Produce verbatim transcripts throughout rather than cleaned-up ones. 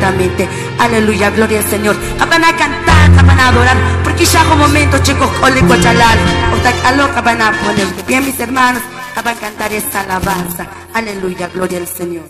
verdaderamente. Aleluya, gloria al Señor. Van a cantar, van a adorar, porque ya un momento, chicos, cole cochalal. O loca van a poner de pie, mis hermanos, van a cantar esta alabanza. Aleluya, gloria al Señor.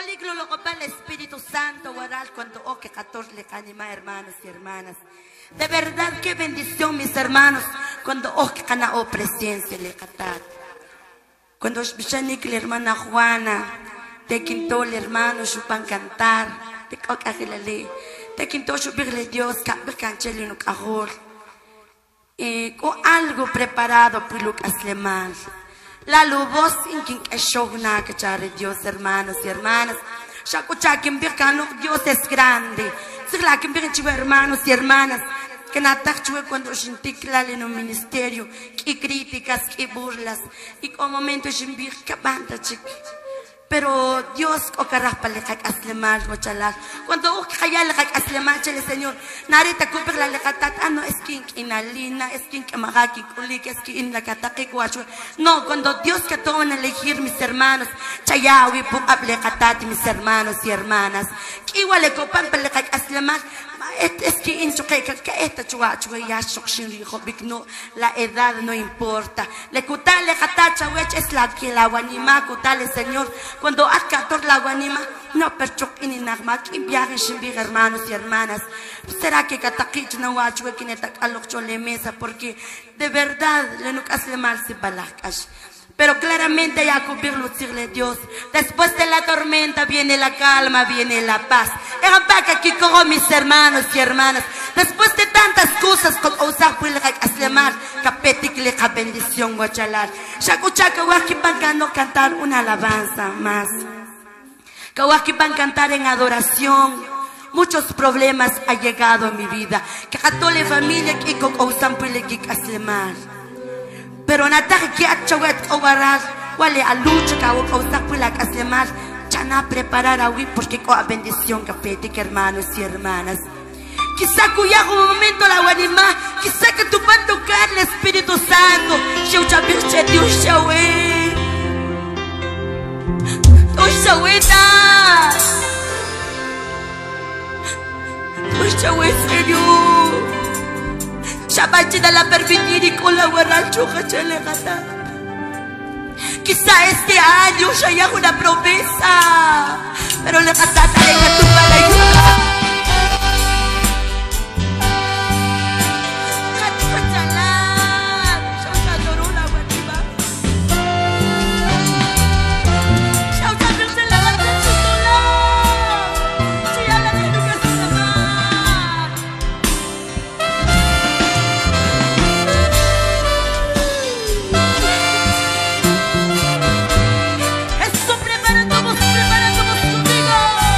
Coliglo lo copa el Espíritu Santo, guaral, cuando o que catorce le canima, hermanos y hermanas. De verdad, qué bendición, mis hermanos, cuando o que cana o presencia le catar. Cuando Bishanik, la hermana Juana, te quintó el hermano, chupan cantar, te cocajilale, te quintó chupirle Dios, canchelin un cajol. Eh, con algo preparado por Lucas Lemán. La lubos en quien shogna que chare Dios, hermanos y hermanas. Shakucha quien vircano, Dios es grande. Sigla quien vircano, hermanos y hermanas. Que natachue cuando shintikla en un ministerio, que críticas, que burlas, y con momentos en virca banda chiqui. Pero Dios o carraspa le cae aslemal gochalar. Cuando o que le cae aslemal chele Señor, narita cumple la legatat, ah no es quien inalina, es quien que magaki kulik, es quien la cataqui guachue. No, cuando Dios que toman a elegir mis hermanos, chayawi pu ablegatat mis hermanos y hermanas. Que igual le copan le cae aslemal. Es que en su que esta chua chua ya shokshin hijo no la edad no importa. Le cutale catacha wech es la que la guanima cutale Señor cuando acator la guanima no perchok ini nagma que viajen sin hermanos y hermanas. Será que catakich no wachue que netak alok chole mesa porque de verdad le no hace mal si balakash. Pero claramente hay que cumplir lucirle Dios. Después de la tormenta viene la calma, viene la paz. Aquí como mis hermanos y hermanas. Después de tantas cosas con usar puede aslemar, capetic le bendición guachalar. Shakucha kawaki van a cantar una alabanza más. Kawaki van a cantar en adoración. Muchos problemas han llegado a mi vida. Que a toda la familia que con usan puede aslemar. Pero nataje que ha chawet o barar, wale a lucha que o usar puede aslemar. Chana preparar a huir porque con la bendición que pete que hermanos y hermanas. Quizá cuya un momento la guanima, quizá que tú vas a tocar el Espíritu Santo. Yo ya vi que Dios ya ve. Dios ya ve ta. Dios ya ve Señor. Shabachi da la permitir y colaborar chuja chele gata. Quizá este año ya haya una promesa, pero le gata le tu para ayudar. Esto preparando, preparando contigo.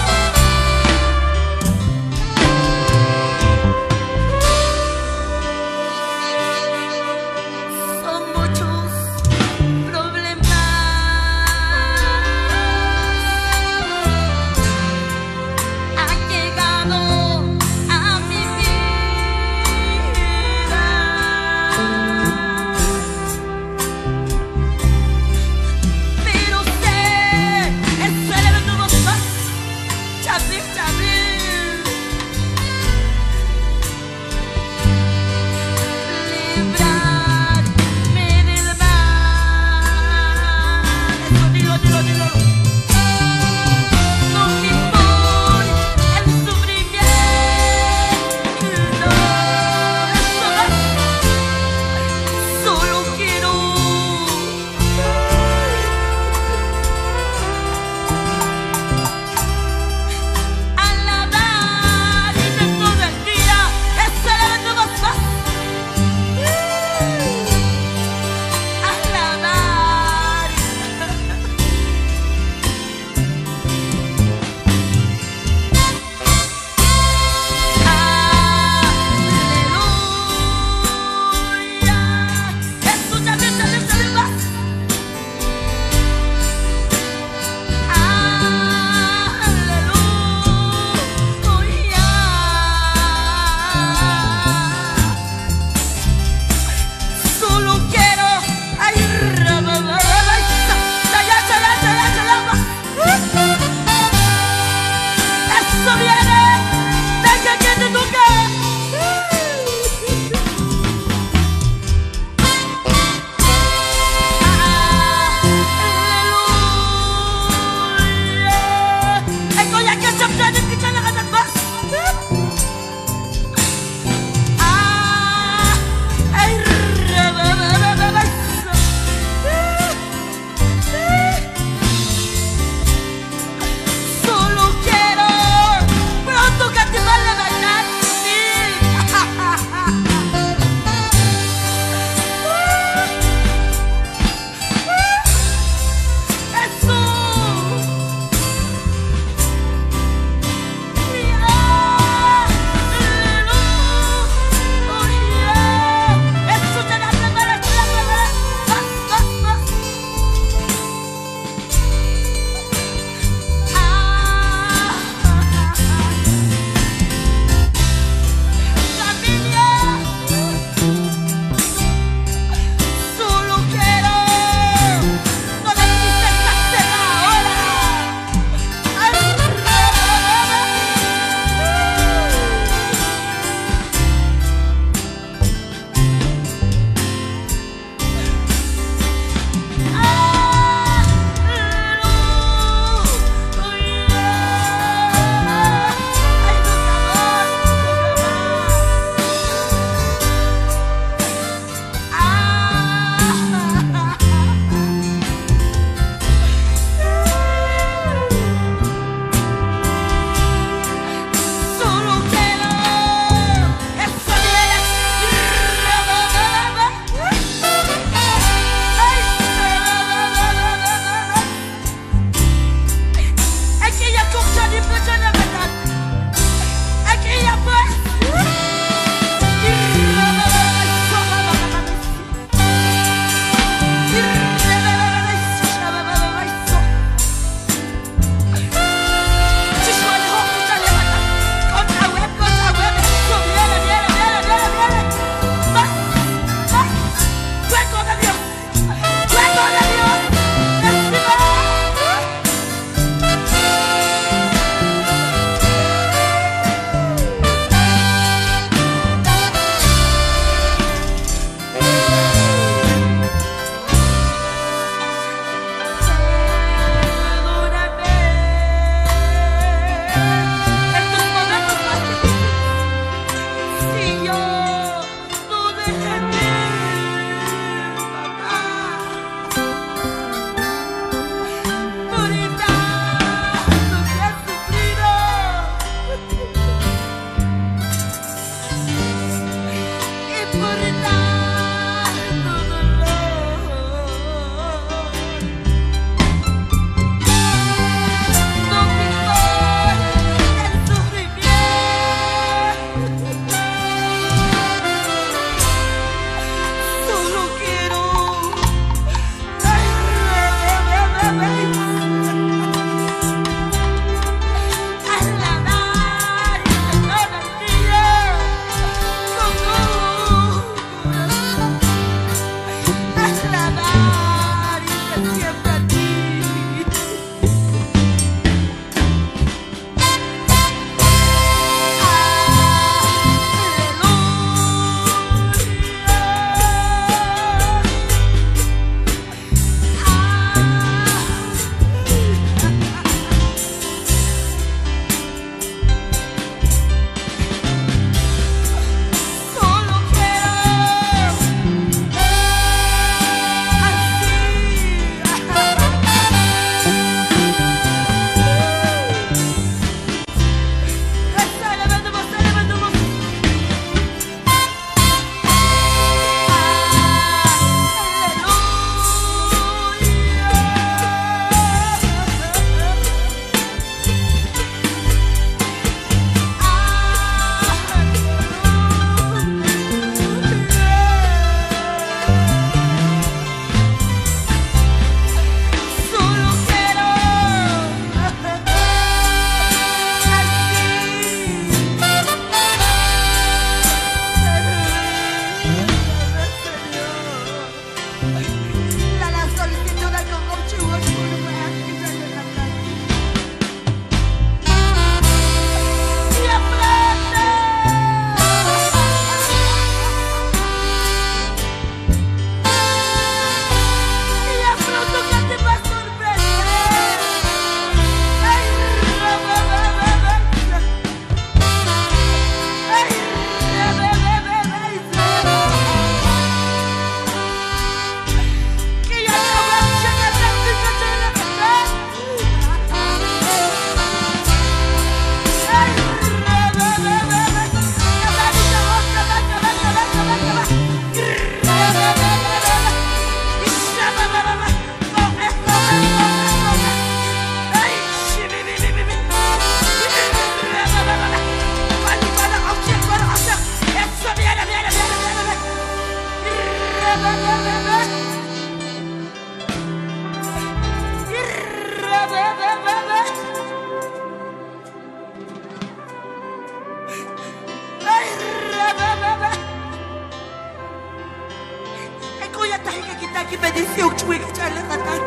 tayo kita kipedisiyok chuwi ka chala katat.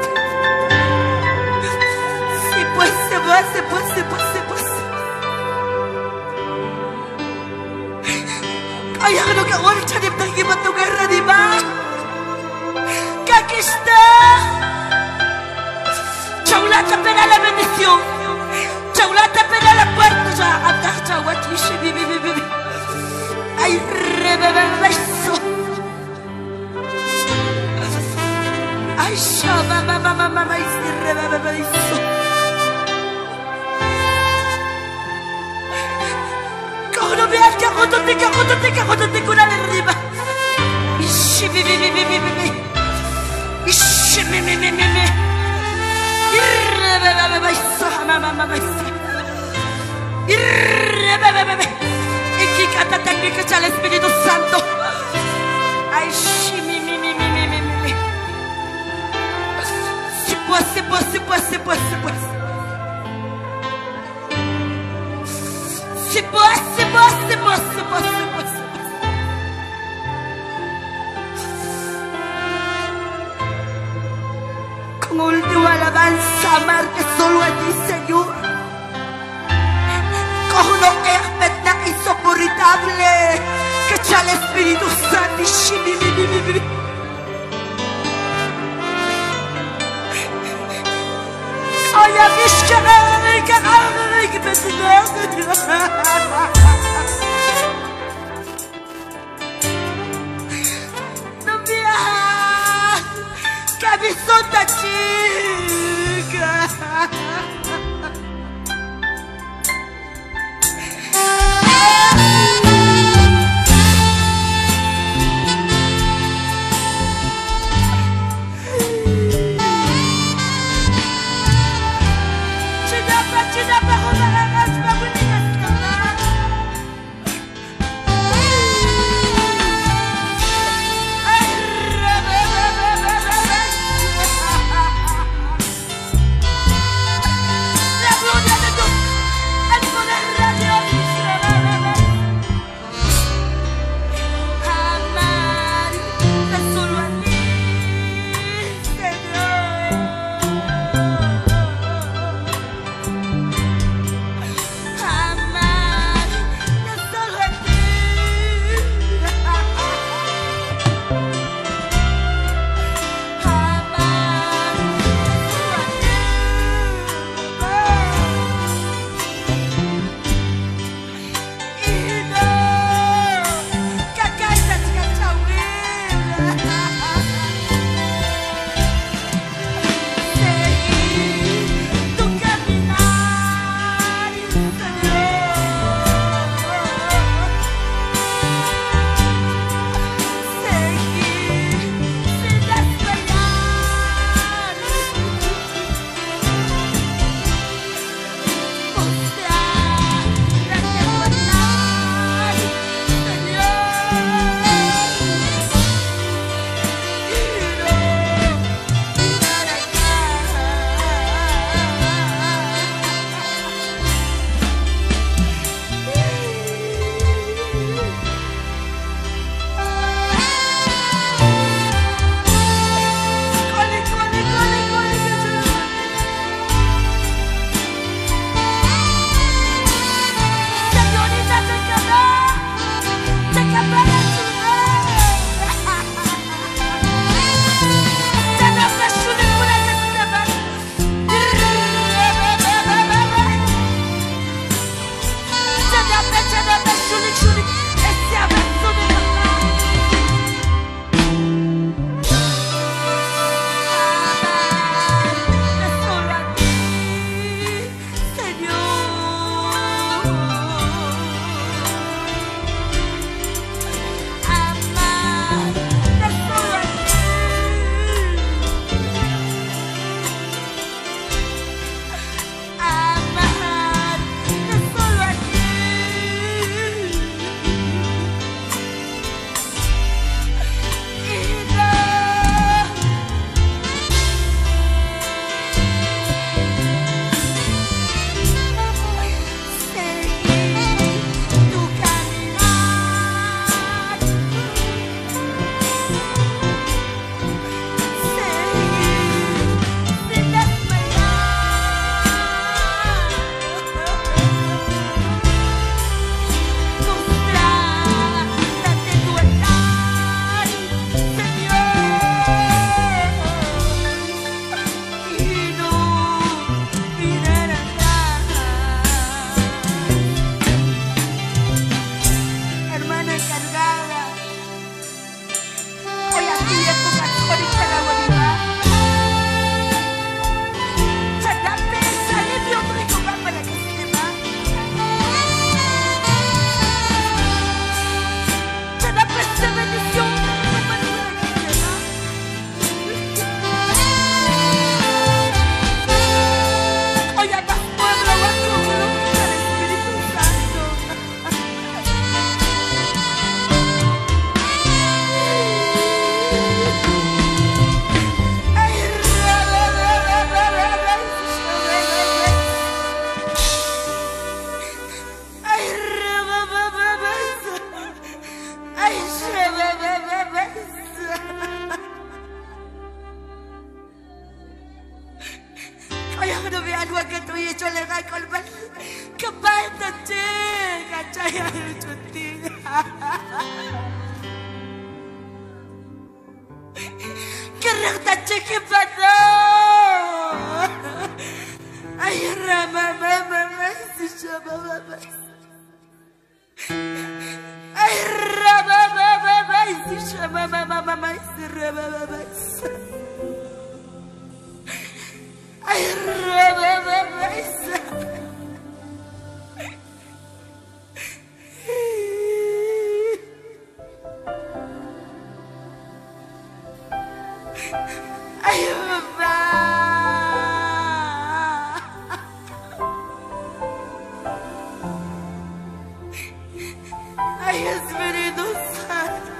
Si pues, si pues, si pues, si pues, si pues. Kaya ka nung kaon chanip na kipatugar na, di ba? Kakista! Chaulata pera la bendición. Chaulata pera la puerta ya. Abdah chawatishi bibi bibi bibi. Ay rebebebeso. Ay shaba mama mama mama isi rebebebeso. Kau no biar ka kotote ka kotote ka kotote kuna riba. Ishi bibi bibi bibi bibi. Ishi mi mi mi mi mi. Irrebebebeso mama mama isi. Irrebebebebe. Iki kata teknik al Espíritu Santo. Ay, shi, mi, mi, mi, mi, mi, mi, mi. Si pues, si pues, si pues, si pues, si pues. Si pues, si pues, si pues, si pues, si pues. Con última alabanza, amarme solo a ti, Señor. Con uno es insoportable que c'ha el Espíritu Santo. Ay, a mí es que me que que me no mira que mi sonda chica. Kabaita chica, chaya chutina. Kereta chica pada. Ay rama mama si shaba mama. Ay rama mama si shaba mama mama si rama mama. Ay rama mama si. Ay, papá. Ay, Espíritu Santo.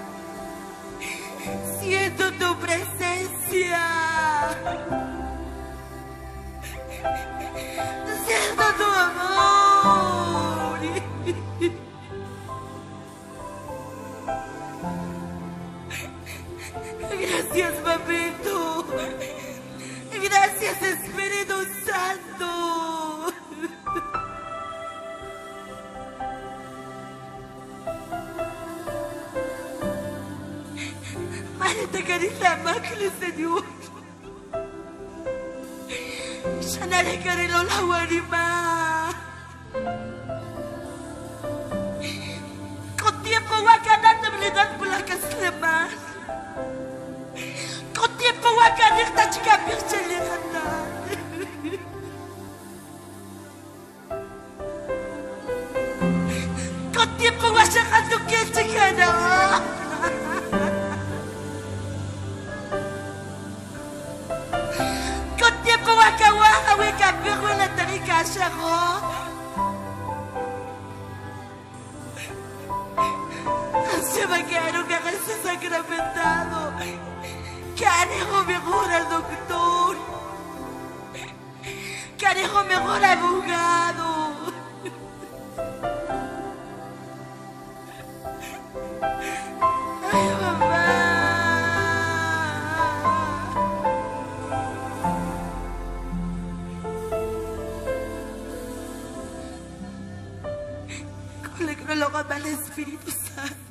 Siento tu presencia. Siento tu amor. Gracias, papito. Gracias, Espíritu Santo. Maleta carita macle, Señor. Shanare carilo la guarima. Con tiempo guacadante me dan por la caslemas. Con tiempo guacadita chica pirchelihana. Con tiempo guachacando que chicana. Con tiempo guacaguaja hueca pirro la tarica charro. Se me quedaron cabezas sacramentado. Carejo mejor al doctor. Carejo mejor al abogado. Ay, mamá. Con el que no lo haga mal Espíritu Santo.